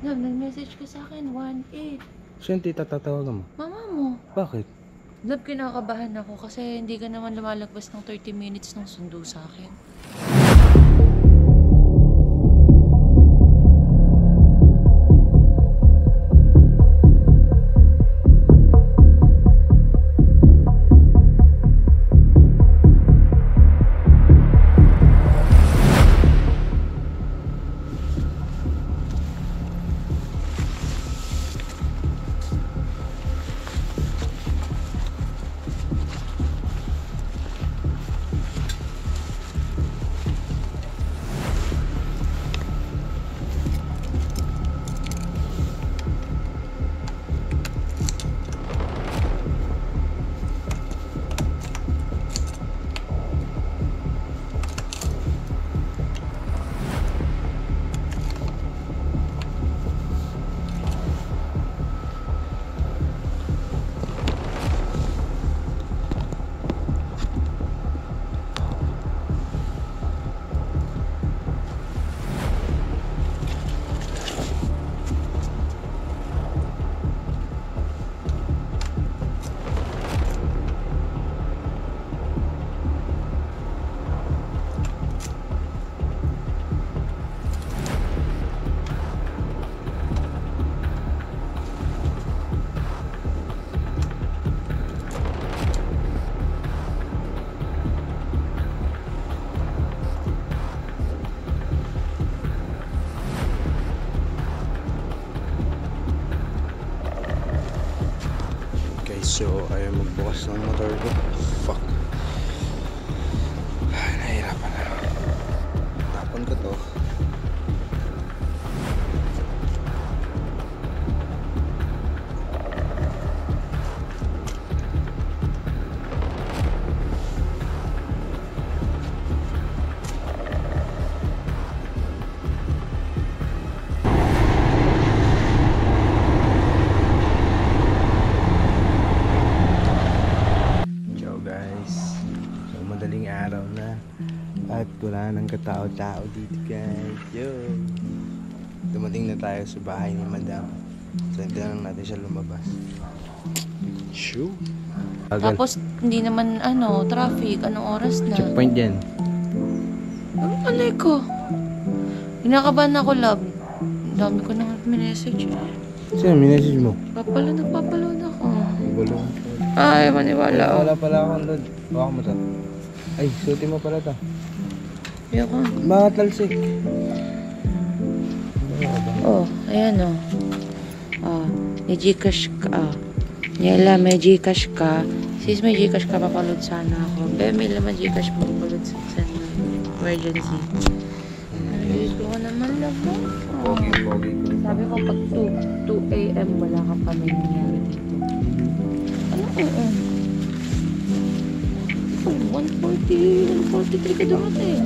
Love, nag-message ka sa akin, 1-8. Saan tita tatawagan mo? Mama mo. Bakit? Love, kinakabahan ako kasi hindi ka naman lumalagpas ng 30 minutes ng sundo sa akin. So, ayaw magbukas ng motor ko. Fuck. Nahirapan na. Tapon ko to. Madaling araw na at wala nang katao-tao dito guys. Yo, dumating na tayo sa bahay ni Madam. So hintayin lang natin siya lumabas. Shoo. Tapos hindi naman traffic. Anong oras na? Checkpoint yan. Ano pala ko? Kinakabahan ako, love. Dami ko nang minessage. Sino minessage mo? Nagpapaload ako. Balong. Ay, maniwala. Wala pala akong load. Baka mo to. Ay, suti mo pala to. Ayoko. Mga talsik. Oh, ayan oh. May Gcash ka. Niela, may Gcash ka. Sis, may Gcash ka, papaload sana ako. May laman Gcash mo, papaload sa emergency. Ayos ko naman lang mo. Pogi. Sabi ko, pag 2 a.m. wala ka pa may nangyari dito. Ano? 143 ka dumating.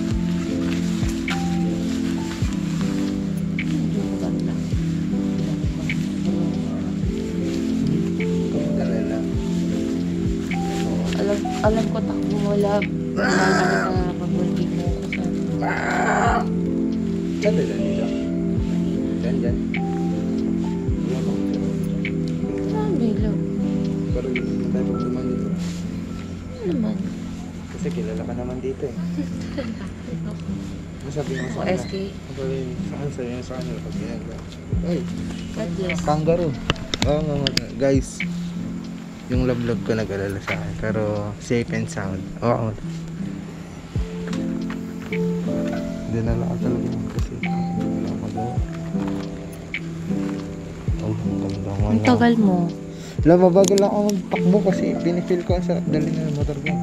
Alam ko takbo mo, love. Pag-working mo ko sana. Saan nila nila? Diyan. Marami, love. Pero hindi tayo pagduman dito. Ano naman? Kasi kilala ka naman dito eh. Masabi mo sa SK? Saan sa'yo sa kanila pag ginagawa? Ay! God bless. Kangaroo. Oo nga guys. Yung love ko nag-alala sa akin. Pero safe and sound. Oo. Dinala ka talaga kasi wala akong magawa. Oh, Ang tagal mo. Mabagal lang ako magtakbo kasi pinifeel ko ang sarap dali na ng motor ko.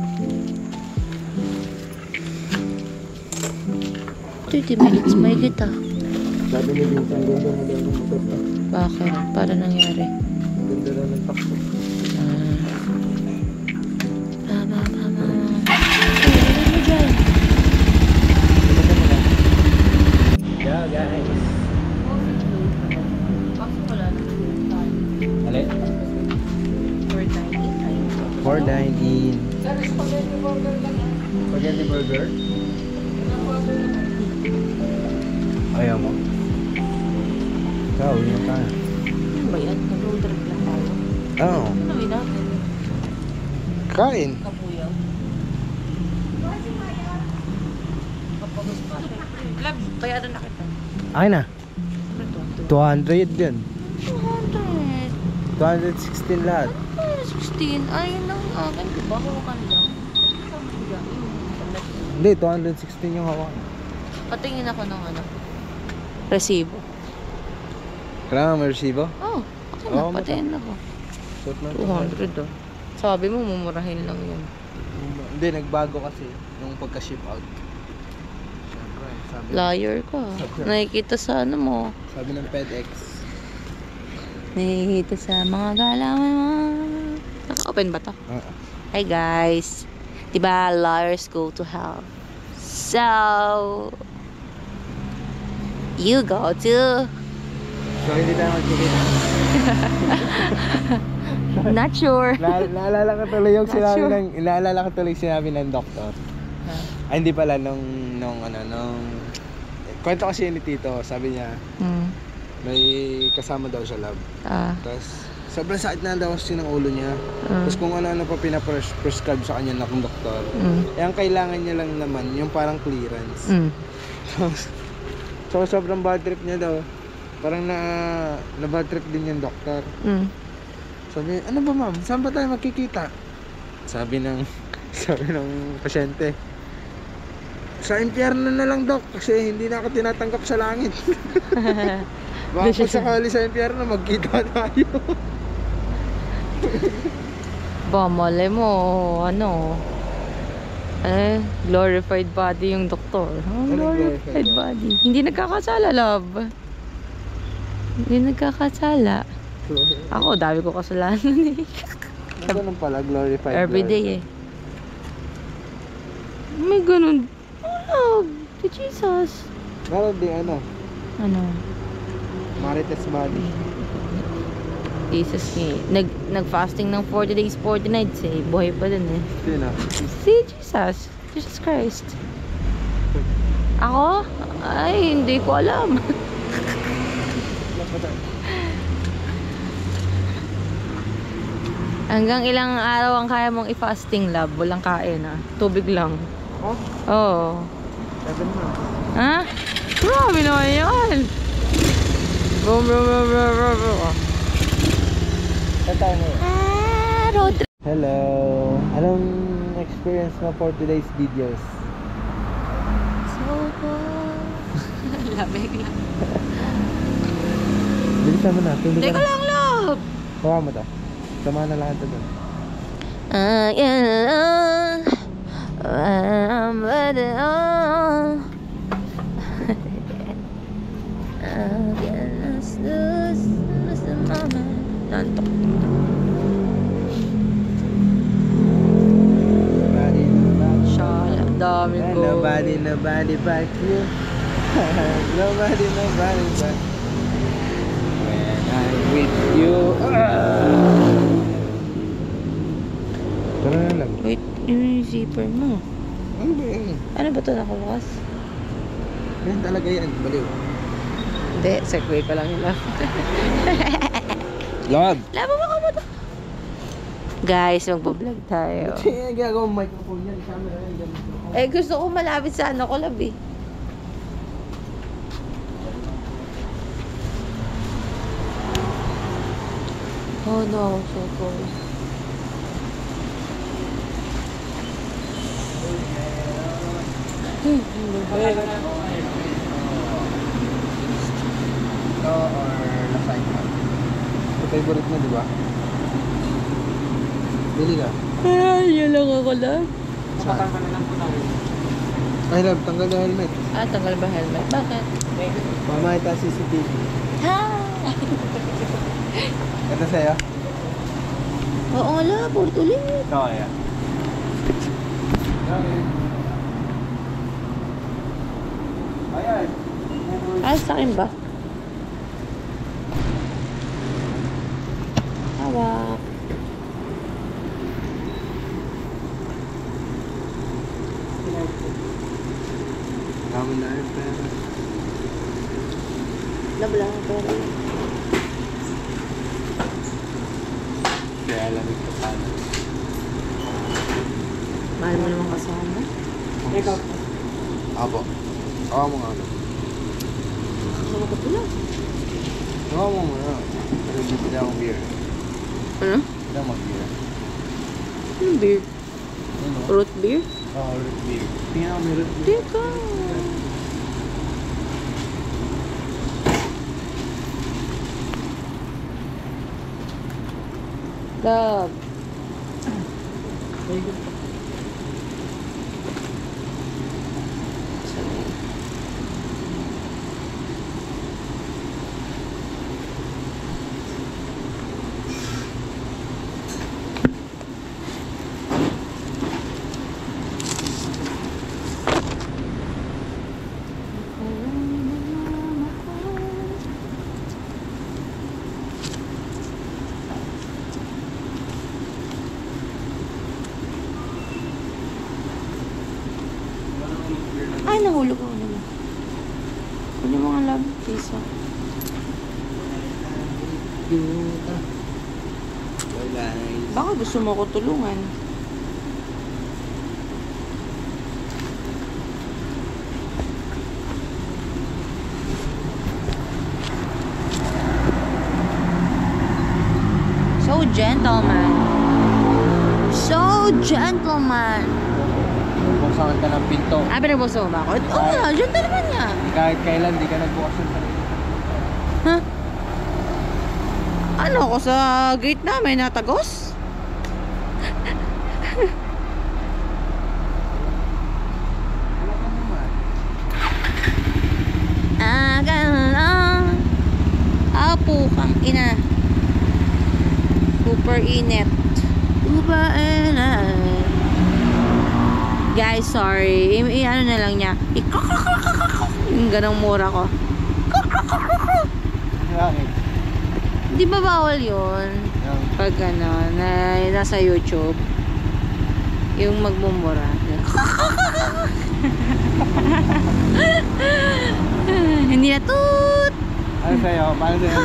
30 minutes, may kita. Sabi ni Vincent, ganda mo daw ng motor ko. Bakit? Para nangyari? Ganda daw ng takbo. Yeah guys. Alin? 4.19. Spaghetti burger? Ayaw mo? Ikaw, uwi na tayo. Ano ba yan? Nag-road trip lang tayo. Oo. Ano yun natin? Kain. Kabuyaw. Kapagos pa. Lab, bayaran na kita. Akin na. Ano to? 200 yun. 200. 216 lahat. 16. Ayun lang akin. Diba? Hawakan lang. Hindi, 216 yung hawak. Patingin ako ng ano. Resibo. Kailangan may resibo? Oh, okay na. Oo, Patingin ako. Suot na 200 oh. Sabi mo, mumurahin lang yun. Hindi, nagbago kasi nung pagka-ship out. Siyempre, sabi, Liar ka. Nakikita sa ano mo. sabi ng FedEx. Nakikita sa mga galawan mo. Naka-open ba to? Hi guys. Diba, liars go to hell. So, you go to... So, hindi tayo magkikita. Not sure. Naalala ko tuloy yung Not sinabi sure. naalala ko tuloy sinabi ng doktor. Ay, hindi pala, nung kwento kasi ni Tito, sabi niya, may kasama daw sa lab. Tapos, sobrang sakit na daw kasi ng ulo niya. Tapos kung ano-ano pa pinaprescribe sa kanya ng doktor. Eh, ang kailangan niya lang naman, yung parang clearance. So, sobrang bad trip niya daw. Parang na bad trip din yung doktor. Sabi, ano ba ma'am? Saan ba tayo magkikita? Sabi ng pasyente, sa impyerno na lang dok kasi hindi na ako tinatanggap sa langit. Baka kung sakali sa impyerno magkita tayo. Ba, malay mo, ano, glorified body yung doktor. Glorified body. Hindi nagkakasala, love. Hindi nagkakasala. Ako, dami ko kasalanan eh. Ganun pala, glorified. Everyday eh. May ganun. Oh, to Jesus. Meron din ano, Ano? Marites body. Jesus eh. Nag-fasting ng 40 days, 40 nights eh. Buhay pa din eh. Sino? Si Jesus. Jesus Christ. Ako? Ay, hindi ko alam. Hanggang ilang araw ang kaya mong i-fasting, love? Walang kain ah. Tubig lang. Oh? Oo. 7 months. Ha? Grabe naman yan. Boom, boom, boom, boom, boom, boom. Saan tayo ngayon? Road trip. Hello! Anong experience mo for today's videos? So good. Lamig lang. Bilisan mo na, tulog ka Teka na. lang, love. Hawa mo to. Samahan na lang ito doon. I get alone when I'm with it all. I get lost, lose the moment. Nantok. Shala, dami ko. Nobody but you. Nobody but when I'm with you. Tara na lang. Wait, yung zipper mo. Ano ba yan? Ano ba ito nakabukas? Yan talaga yan. Baliw. Hindi, segway ko lang yun lang. Love! Labo mo ka ba ito? Guys, magbablog tayo. Kaya gagawang microphone yan. Camera yan. Eh, gusto ko malapit sa ano ko, lab eh. Oh no, so cold. Ito or lasagna? Ito favorite mo, di ba? Bili ka. Ay, yun lang ako lang. Ay, love, tanggal na helmet. Ah, tanggal ba helmet? Bakit? Mama, ito ang CCTV. Ha? Ito sa'yo? Oo nga lang, ulit. Ito kaya. Ayan. Ah, sa akin ba? Hawak. Kamo na yun, pero. Nabla na pero. Kaya lamig ka pala. Mahal mo naman kasama. Ikaw. Apo. Awa mo nga. Kasama ko pula. Awa mo nga. Pero hindi pila akong beer. Ano? Pila mag-beer. Anong beer? Ano? Root beer? Oo, root beer. Tingnan ako may root beer. Teka. Love. Ay, nahulog ako naman. Ano yung mga love piso? Wala. Baka gusto mo ko tulungan. So gentleman. So gentleman. Buksan ka ng pinto. Ah, pinagbuso mo ba ako? Oo nga, gentleman niya. Kahit kailan, di ka nagbukas ng sarili. Ha? Ano ako sa gate namin natagos? Wala ka naman. Lang. Apo kang ina. Super init. Super init. Guys, sorry. Ano na lang niya. Yung ganong mura ko. Bakit? Di ba bawal yun? Yung Pag ano, nasa YouTube. Yung magmumura. Hindi na toot! ano sa'yo? Paano sa'yo?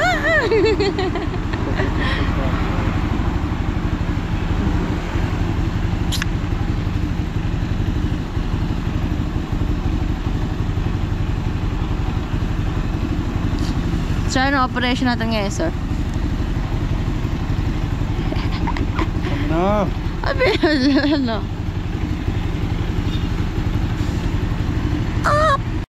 So, ano operation natin ngayon, sir? Ano? Abi, ano?